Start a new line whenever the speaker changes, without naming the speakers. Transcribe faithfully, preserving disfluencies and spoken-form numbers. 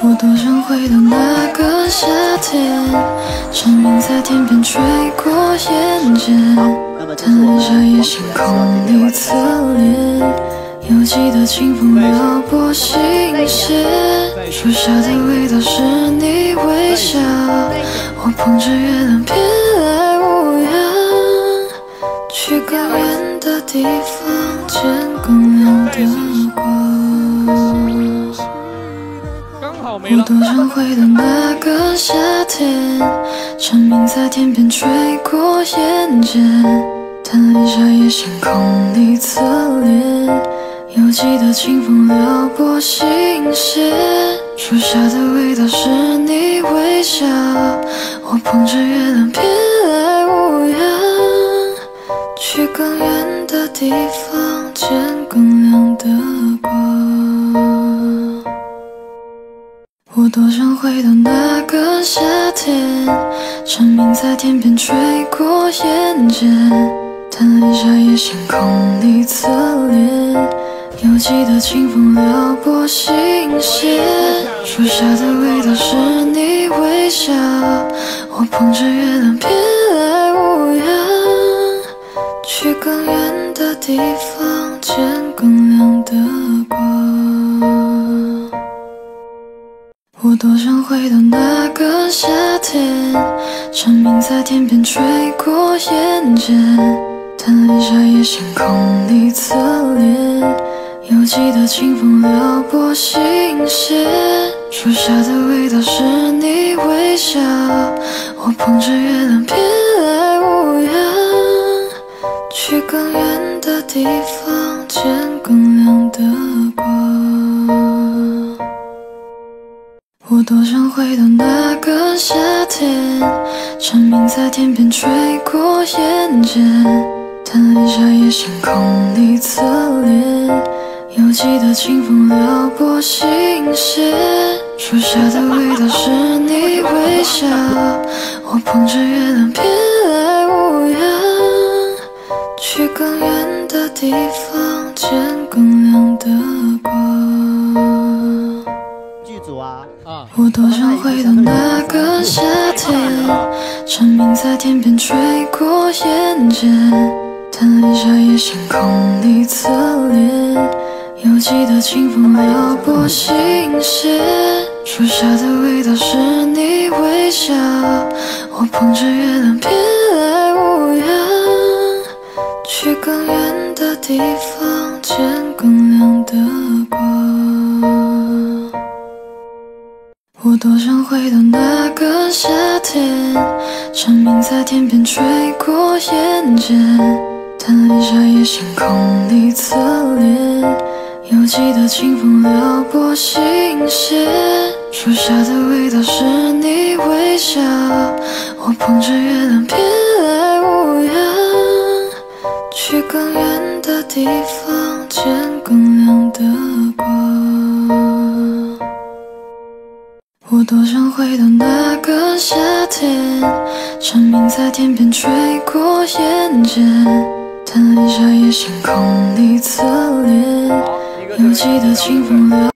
我多想回到那个夏天，蝉鸣在天边吹过眼睫，贪恋夏夜星空里侧脸，犹记得清风撩拨心弦，树下的味道是你微笑，我捧着月亮偏爱无恙，去更远的地方见更亮的光。我多想回到那个夏天，蝉鸣在天边吹过眼睫，贪恋夏夜星空里侧脸，犹记得清风撩拨心弦，树下的味道是你微笑，我捧着月亮偏爱无恙，去更远的地方见更亮的光。我多想回到那个夏天，蝉鸣在天边吹过眼睫，贪恋夏夜星空里侧脸，犹记得清风撩拨心弦，树下的味道是你微笑，我捧着月亮偏爱无恙，去更远的地方见更亮的光。我多想回到那个夏天，蝉鸣在天边吹过眼睫，贪恋夏夜星空里侧脸，犹记得清风撩拨心弦，树下的味道是你微笑，我捧着月亮偏爱无恙，去更远的地方见更亮的光。我多想回到那个夏天，蝉鸣在天边吹过眼睫，贪恋夏夜星空里侧脸，犹记得清风撩拨心弦，树下的味道是你微笑，我捧着月亮偏爱无恙，去更远的地方见更亮的光。
剧组啊，啊！
我多想回到那个夏天，蝉鸣在天边吹过眼睫，贪恋夏夜星空里侧脸，犹记得清风撩拨心弦，树下的味道是你微笑，我捧着月亮偏爱无恙，去更远的地方见更亮的光。我多想回到那个夏天，蝉鸣在天边吹过眼睫，贪恋夏夜星空里侧脸，犹记得清风撩拨心弦，树下的味道是你微笑，我捧着月亮偏爱无恙，去更远的地方见更亮的光。我多想回到那个夏天，蝉鸣在天边吹过眼睫，贪恋夏夜星空里侧脸，犹记得清风撩